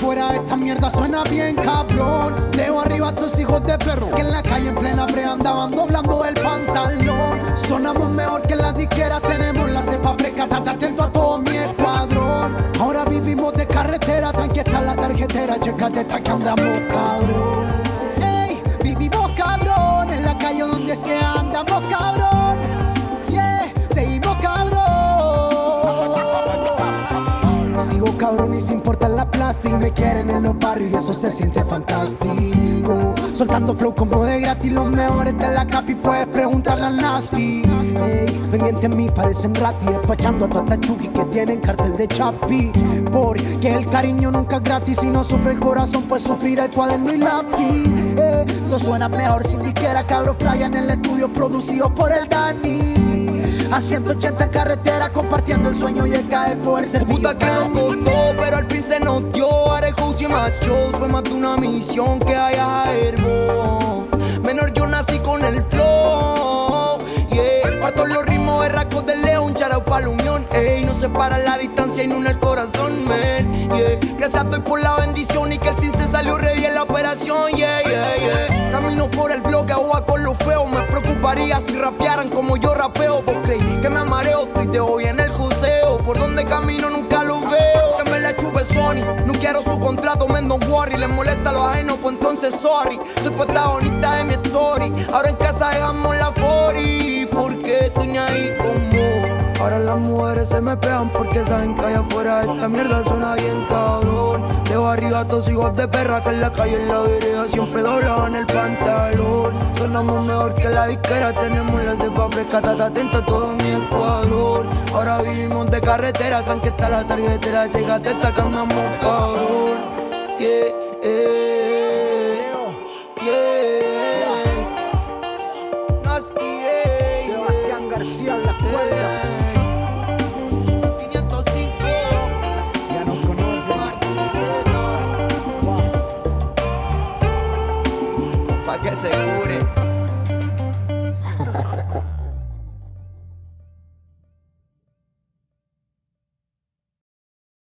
afuera esta mierda suena bien cabrón. Leo arriba a tus hijos de perro que en la calle en plena brea andaban doblando el pantalón. Sonamos mejor que la disquera, tenemos la cepa fresca, estate atento a todo mi escuadrón. Ahora vivimos de carretera, tranqui está la tarjetera, chécate esta que andamos cabrón. Ey, vivimos cabrón, en la calle donde sea andamos cabrón. Yeah, seguimos cabrón. Sigo cabrón y sin importar la plástica, me quieren en los barrios y eso se siente fantástico. Soltando flow como de gratis, los mejores de la capi, puedes preguntarle al Nasty. Ey, pendiente en mí parecen rati, despachando a toda esta chuki que tienen cartel de Chapi. Porque el cariño nunca es gratis, si no sufre el corazón pues sufrirá el cuaderno y lápiz. Esto suena mejor sin disquera, cabros playa en el estudio producido por el Dani. A 180 en carretera, compartiendo el sueño y el cae poder ser puta que nos costó, pero al fin se nos dio. Haré house y más shows, fue más de una misión que haya herbo. Menor yo nací con el flow, yeah. Parto los ritmos berracos del león, charao pa' la unión, ey. No separa la distancia y no el corazón, man, yeah. Gracias estoy por la bendición y que el sin se salió ready en la operación, yeah, yeah, yeah. Camino por el bloque, agua con los feos. Me preocuparía si rapearan como yo rapeo. Vos creí que me mareo, estoy de hoy en el joseo. Por donde camino nunca lo veo. Que me la chupe Sony, no quiero su contrato, men, don't worry. Les molesta lo ajeno, pues entonces sorry. Soy protagonista de mi story. Ahora en casa dejamos la 40, porque estoy ahí con vos. Ahora las mujeres se me pegan porque saben que allá afuera esta mierda suena bien cabrón. Dejo arriba a tus hijos de perra que en la calle en la vereda siempre doblaban el pantalón. Sonamos mejor que la disquera, tenemos la cepa fresca, estate atento a todo mi escuadrón. Ahora vivimos de carretera, tranqui está la tarjetera, chécate esta que andamos cabrón. Yeah, yeah. Nasty, yeah. Sebastián García en la cuerda. Que se